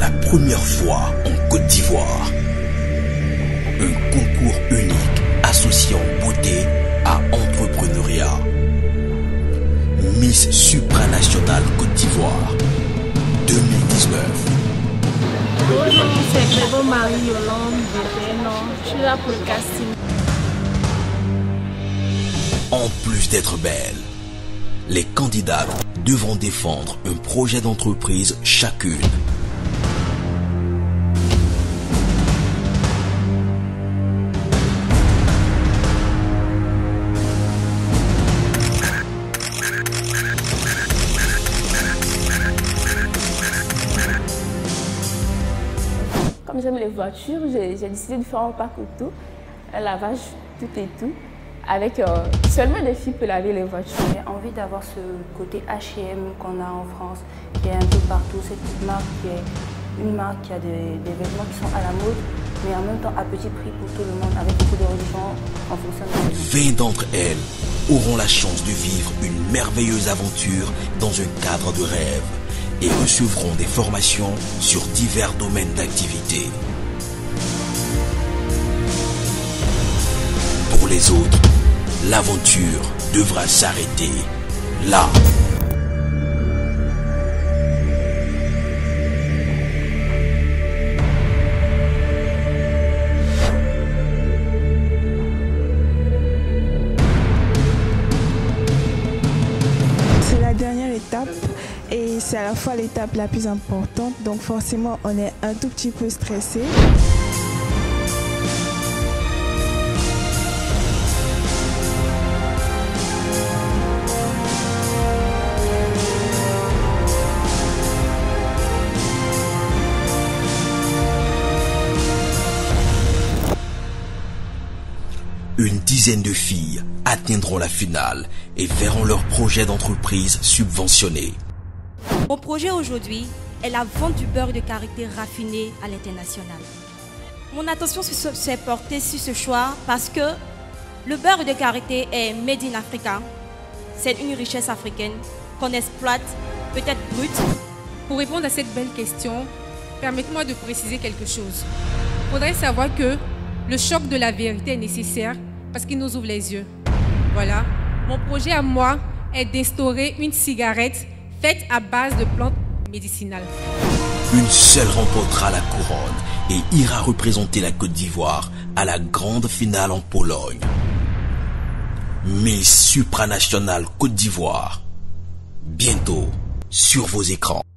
la première fois en Côte d'Ivoire. Un concours unique associant beauté à entrepreneuriat. Miss Supranationale Côte d'Ivoire 2019. Bonjour, c'est Grégo Marie-Yolande de Bénin. Je suis là pour le casting. En plus d'être belles, les candidates devront défendre un projet d'entreprise chacune. Comme j'aime les voitures, j'ai décidé de faire un pack auto, un lavage, tout et tout. Avec seulement des filles peuvent laver les voitures. J'ai envie d'avoir ce côté H&M qu'on a en France, qui est un peu partout. Cette petite marque qui est une marque qui a des vêtements qui sont à la mode, mais en même temps à petit prix pour tout le monde, avec beaucoup de religions en fonction de 20 d'entre elles auront la chance de vivre une merveilleuse aventure dans un cadre de rêve et recevront des formations sur divers domaines d'activité. Pour les autres, l'aventure devra s'arrêter là. C'est la dernière étape et c'est à la fois l'étape la plus importante, donc forcément on est un tout petit peu stressé. Une dizaine de filles atteindront la finale et verront leur projet d'entreprise subventionné. Mon projet aujourd'hui est la vente du beurre de karité raffiné à l'international. Mon attention s'est portée sur ce choix parce que le beurre de karité est made in Africa. C'est une richesse africaine qu'on exploite, peut-être brute. Pour répondre à cette belle question, permettez-moi de préciser quelque chose. Il faudrait savoir que le choc de la vérité est nécessaire parce qu'il nous ouvre les yeux. Voilà. Mon projet à moi est d'instaurer une cigarette faite à base de plantes médicinales. Une seule remportera la couronne et ira représenter la Côte d'Ivoire à la grande finale en Pologne. Miss Supranationale Côte d'Ivoire. Bientôt sur vos écrans.